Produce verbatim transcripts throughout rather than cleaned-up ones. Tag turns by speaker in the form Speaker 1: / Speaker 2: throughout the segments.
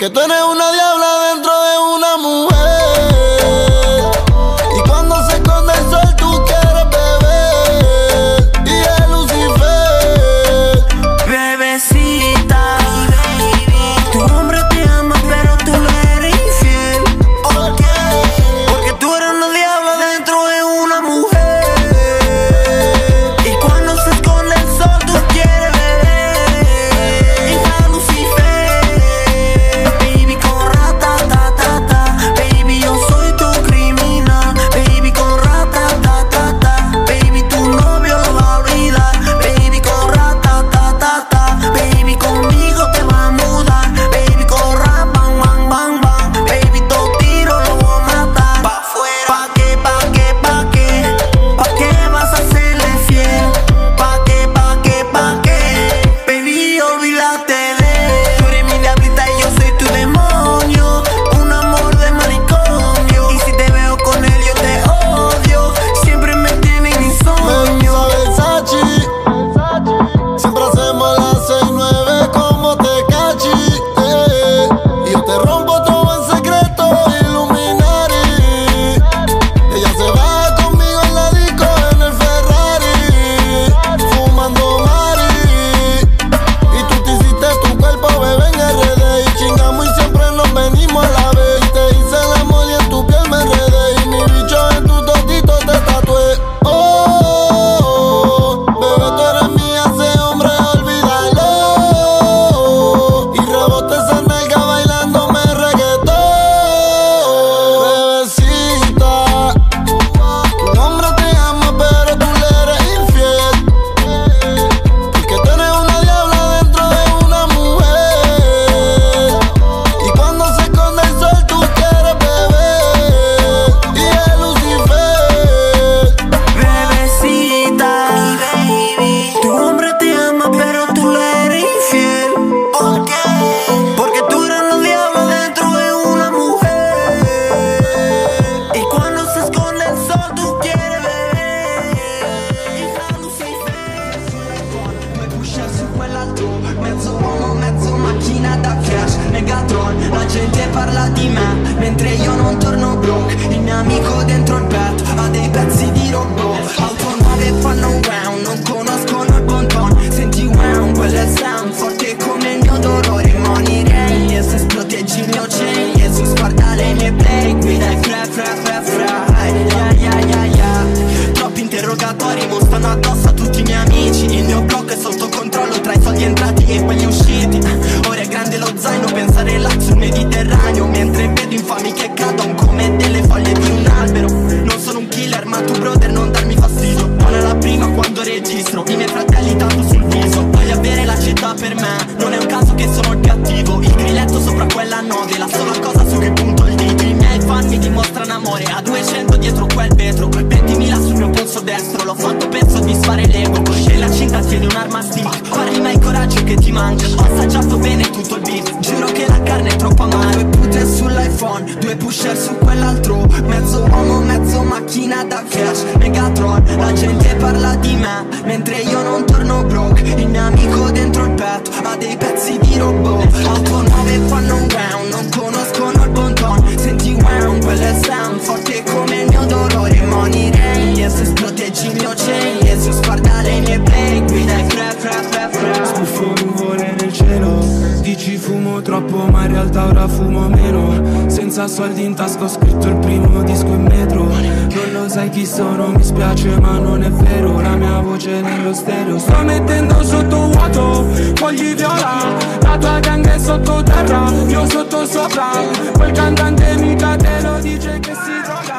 Speaker 1: Porque tú eres una diabla dentro de una mujer. Y cuando se esconde el sol tú quieres beber. Y es Lucifer.
Speaker 2: Bebecita, tu hombre te ama pero tú le eres infiel.
Speaker 1: ¿Por qué?
Speaker 2: Porque tú eres una diabla dentro de una mujer. Y cuando se esconde el sol tú quieres beber. Hija Lucifer. Baby con rata ta ta ta. Baby yo soy tu criminal. Baby con rata ta ta ta. Baby tu novio lo va a olvidar. Baby con rata ta ta ta. Baby conmigo te va a mudar. Baby con rap bang bang bang bang. Baby todo tiro lo voy a matar. Pa' fuera. Pa' qué, pa' qué, pa' qué. Pa' qué vas a serle fiel. Pa' qué, pa' qué, pa' qué. Baby olvídate de él. Tú eres mi diablita y yo soy tu demonio. Un amor de manicomio. Y si te veo con él yo te odio. Siempre me tienen
Speaker 1: Me
Speaker 2: insomnio.
Speaker 1: gusta Versace. Siempre hacemos las seis nueve como Tecachi. Eh. Y yo te rompo todo en secreto, Illuminati. Ella se va conmigo en la disco en el Ferrari, fumando Mari. Y tú te hiciste tu cuerpo, bebé, en R D. Y chingamos y siempre nos venimos a la vez. Y te hice el amor y en tu piel me enredé. Y mi bicho en tus totitos te tatué. Oh, bebé, tú eres mía, ese hombre, olvídalo. Y rebote esa nalga bailándome reggaetón. Bebecita, tu hombre te ama pero tú le eres infiel. Porque tú eres una diabla dentro de una mujer. Y cuando se esconde el sol tú quieres beber. Y es Lucifer.
Speaker 2: Bebecita, baby, tu hombre te ama pero tú le eres infiel. ¿Por qué? Porque tú eres la diabla dentro de una mujer. Y cuando se esconde el sol tú quieres beber. Hija Lucifer. Puoi pushare su quell'altro. Mezzo uomo, mezzo macchina da crash. Megatron, la gente parla di me mentre io non torno broke. Il mio amico dentro il petto ha dei pezzi di robot. Auto nuove fanno wow, non conoscono il bon ton. Senti wow, quello è il sound forte come il mio dolore. Money rain, Jesus proteggi il mio chain. Jesus guarda le mie play, guida i fra fra fra fra. Yeah yeah yeah yeah. Troppi interrogatori mo stanno addosso a tutti i miei amici. Il mio blocco è sotto controllo tra i soldi entrati e quelli usciti. Ora è grande lo zaino, pensare là sul Mediterraneo. Mentre vedo infami che cadono come delle foglie di un albero. Non sono un killer ma tu brother non darmi fastidio. Non è la prima quando registro i miei fratelli tanto sul viso. Voglio avere la città per me, non è un caso che sono il più attivo. Il grilletto sopra quella nove, la sola cosa su cui punto il dito. I miei fan mi dimostrano amore a duecento dietro quel vetro. ventimila sul mio polso destro, l'ho fatto per soddisfare l'ego. E la cinta tiene un'arma stick, parli mai coraggio che ti manca. Ho assaggiato bene tutto il beat, giuro che la carne è troppo amara. Due pute sull'iPhone, due pusher su quell'altro. Mezzo uomo, mezzo macchina da crash. Megatron, la gente parla di me mentre io non torno broke. Il mio amico dentro il petto ha dei pezzi di robot. Auto nuove fanno wow, non conoscono il bon ton. Senti wow, quello è il sound forte come il mio dolore. Money rain, Jesus proteggi il mio chain. Jesus guarda le mie play, guida i fra fra fra fra.
Speaker 3: Scuffo nuvole nel cielo, dici fumo troppo ma in realtà ora fumo meno. Senza soldi in tasca ho scritto il primo disco in metro. Non lo sai chi sono, mi spiace ma non è vero. La mia voce nello stereo, sto mettendo sotto vuoto fogli viola. La tua gang è sottoterra, io sotto sopra. Quel cantante mica te lo dice che si droga.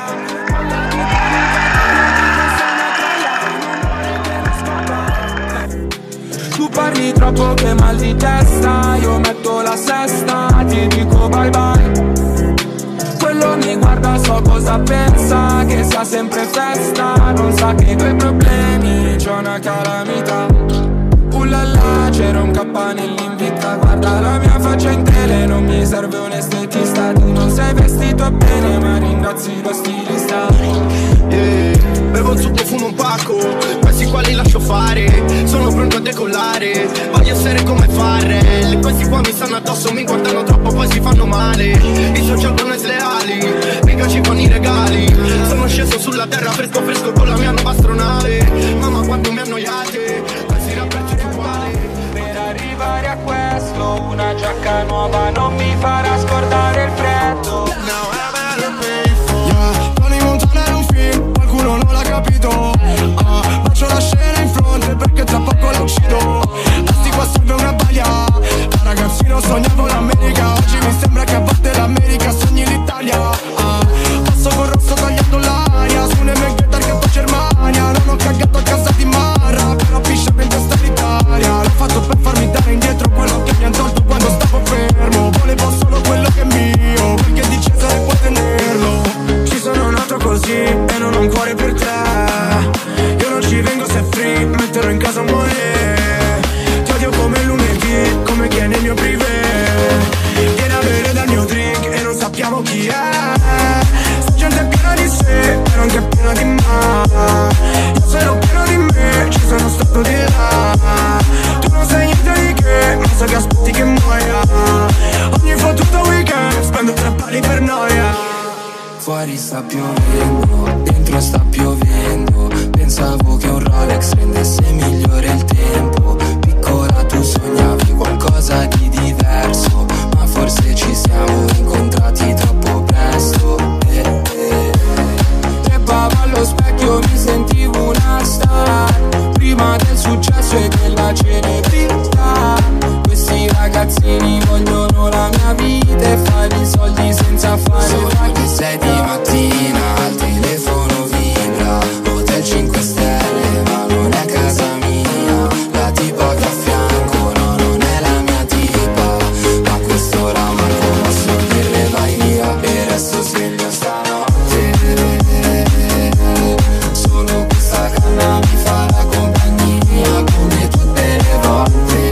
Speaker 3: Tu parli troppo che mal di testa. Io metto la sesta, ti dico bye bye. Quello mi guarda, so cosa pensa, che sia sempre festa. Non sa che coi problemi c'è una calamità. Ullala, c'era un K nell'invita. Guarda la mia faccia in tele, non mi serve un estetista. Tu non sei vestito bene ma ringrazi lo stilista.
Speaker 4: Yeah, bevo il succo, fumo un pacco. Questi quali lascio fare, sono pronto a decollare, voglio essere come Farrell. Questi qua mi stanno addosso, mi guardano troppo, poi si fanno male. I social con sleali, mica ci fanno i regali. Sono sceso sulla terra fresco fresco con la mia nuova astronave. Mamma quanto mi annoiate, questi rapper tutti uguali.
Speaker 3: Per arrivare a questo, una giacca nuova non mi farà scordare il freddo.
Speaker 5: Yeah, Tony Montana è un film, qualcuno non l'ha capito. uh, Faccio la scena in fronte perché tra poco la uccido. Asti qua serve una baia. Da ragazzino sognavo l'America, oggi mi sembra che a volte l'America sogni l'Italia. uh, Passo col rosso tagliando l'aria su un M G che fa Germania. Non ho cagato a casa di Marra, però piscia in testa l'Italia. L'ho fatto per farmi dare indietro quello che mi han tolto quando stavo fermo. Volevo solo quello che è mio, quel che di Cesare puoi tenerlo. Ci sono nato così e non ho un cuore per te. Io non ci vengo se è free, metterò in casa un money. Ti odio come lunedì, come chi è nel mio privé. Viene a bere dal mio drink e non sappiamo chi è. Sta gente è piena di sé, però anche piena di me. Io sono pieno di me, ci sono stato di là. Tu non sai niente di che, ma so che aspetti che muoia. Ogni fottuto weekend spendo tre pali per noia.
Speaker 6: Fuori sta piovendo, dentro sta piovendo. Pensavo che un Rolex rendesse migliore il tempo. Piccola tu sognavi qualcosa di diverso, ma forse ci siamo incontrati troppo presto. eh, eh. Trepavo allo specchio, mi sentivo una star, prima del successo e della celebrità. Questi ragazzini vogliono la mia vita e fare i soldi senza fare fare. Sei di mattina, al telefono vibra, hotel cinque stelle, ma non è casa mia. La tipa che a fianco, no, non è la mia tipa, ma questo la manco, posso dirle vai via. E resto sveglio stanotte, solo questa canna mi fa la compagnia, come tutte le volte.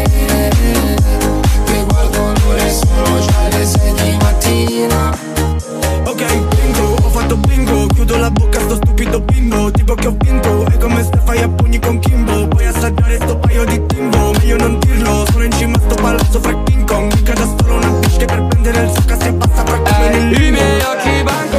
Speaker 6: Che guardo l'ora e sono già le sei di mattina.
Speaker 5: Ok, bingo, ho fatto bingo, chiudo la bocca sto stupido bimbo. Tipo che ho vinto, è come se fai a pugni con Kimbo. Puoi assaggiare sto paio di timbo, meglio non dirlo. Sono in cima a sto palazzo fra King Kong. Mica da solo una bitch che per prendere il succa si abbassa fra come nel
Speaker 3: I miei occhi bancano